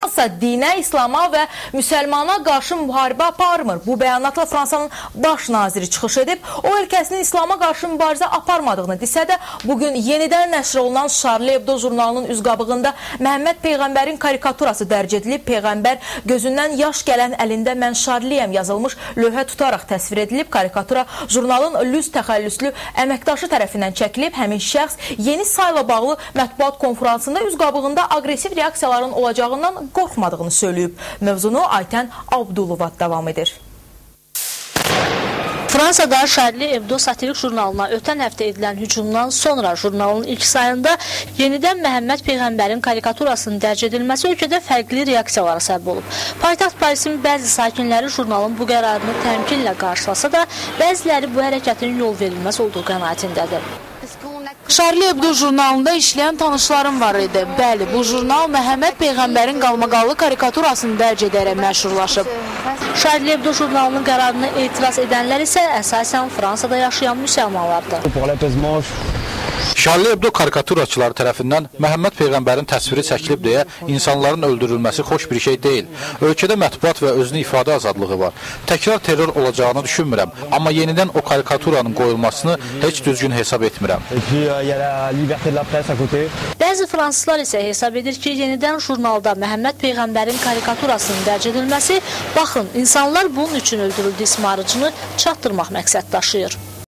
Fransa dinə, İslama və müsəlmana qarşı müharibə aparmır. Bu bəyanatla Fransanın baş naziri çıxış edib. O, ölkəsinin İslama qarşı mübarizə aparmadığını desə də, bugün yenidən nəşr olunan Charlie Hebdo jurnalının üzqabığında Məhəmməd Peyğəmbərin karikaturası dərc edilib. Peyğəmbər gözündən yaş gələn əlində mən Charliyəm yazılmış lövhə tutaraq təsvir edilib. Karikatura jurnalın lüz təxəllüslü əməkdaşı tərəfindən çəkilib. Həmin şəxs yeni sayla bağlı mətbuat konferansında üzqabığında aqressiv reaksiyaların olacağından qorxmadığını söyləyib. Mövzunu Aytən Abdulova davam edir. Fransada Charlie Hebdo satirik jurnalına ötən həftə edilən hücumdan sonra jurnalın ilk sayında yenidən Məhəmməd Peyğəmbərin karikaturasının dərc edilməsi ölkədə fərqli reaksiyalara səbəb olub. Paytaxt Parisin bəzi sakinləri jurnalın bu qərarını təmkinlə qarşılasa da, bəziləri bu hərəkətin yol verilməz olduğu qənaətindədir. Charlie Hebdo jurnalında işləyən tanışlarım var idi. Bəli, bu jurnal Məhəmməd Peyğəmbərin qalmaqallı karikaturasını dərc edərək məşhurlaşıb. Charlie Hebdo jurnalının qərarına etiraz edənlər isə əsasən Fransada yaşayan müsəlmanlardır. Charlie Hebdo karikaturaçıları tərəfindən Məhəmməd Peyğəmbərin təsviri çəkilib deyə insanların öldürülməsi xoş bir şey deyil. Ölkədə mətbuat və özünü ifadə azadlığı var. Təkrar terror olacağını düşünmürəm, amma yenidən o karikaturanın qoyulmasını heç düzgün hesab etmirəm. Bəzi fransızlar isə hesab edir ki, yenidən jurnalda Məhəmməd Peyğəmbərin karikaturasının dərc edilməsi, baxın, insanlar bunun üçün öldürüldü ismarıcını çatdırmaq məqsəd daşıyır.